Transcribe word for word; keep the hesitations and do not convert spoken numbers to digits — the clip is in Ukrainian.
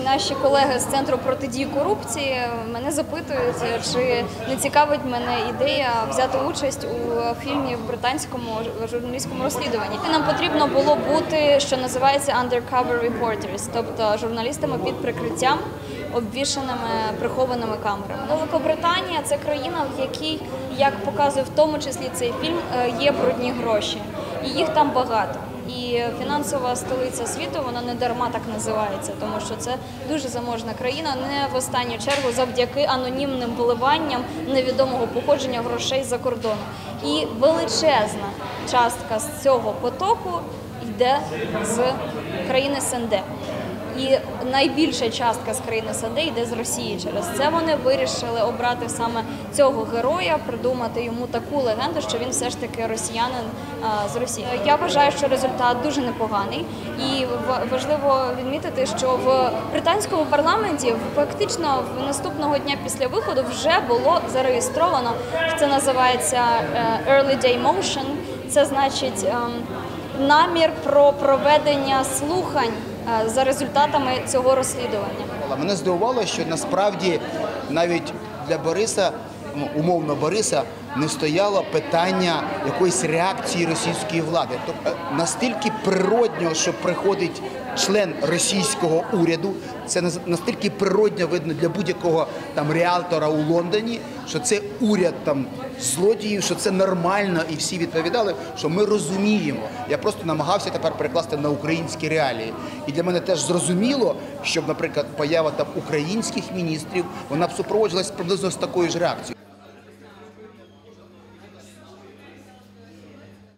Наші колеги з Центру протидії корупції мене запитують, чи не цікавить мене ідея взяти участь у фільмі в британському журналістському розслідуванні. Нам потрібно було бути, що називається undercover reporters, тобто журналістами під прикриттям, обвішаними прихованими камерами. Великобританія – це країна, в якій, як показує в тому числі цей фільм, є брудні гроші. І їх там багато. І фінансова столиця світу, вона не дарма так називається, тому що це дуже заможна країна, не в останню чергу завдяки анонімним вливанням невідомого походження грошей за кордону. І величезна частка з цього потоку йде з країни СНД. І найбільша частка з країни СНД йде з Росії. Через це вони вирішили обрати саме цього героя, придумати йому таку легенду, що він все ж таки росіянин а, з Росії. Я вважаю, що результат дуже непоганий. І важливо відмітити, що в британському парламенті фактично в наступного дня після виходу вже було зареєстровано, що це називається early day motion. Це значить намір про проведення слухань за результатами цього розслідування. Мене здивувало, що насправді навіть для Бориса, умовно Бориса, не стояло питання якоїсь реакції російської влади. Тобто настільки природньо, що приходить член російського уряду, це настільки природньо видно для будь-якого там реалтора у Лондоні, що це уряд там злодіїв, що це нормально, і всі відповідали, що ми розуміємо. Я просто намагався тепер перекласти на українські реалії. І для мене теж зрозуміло, щоб, наприклад, поява там українських міністрів, вона б супроводжувалась приблизно з такою ж реакцією.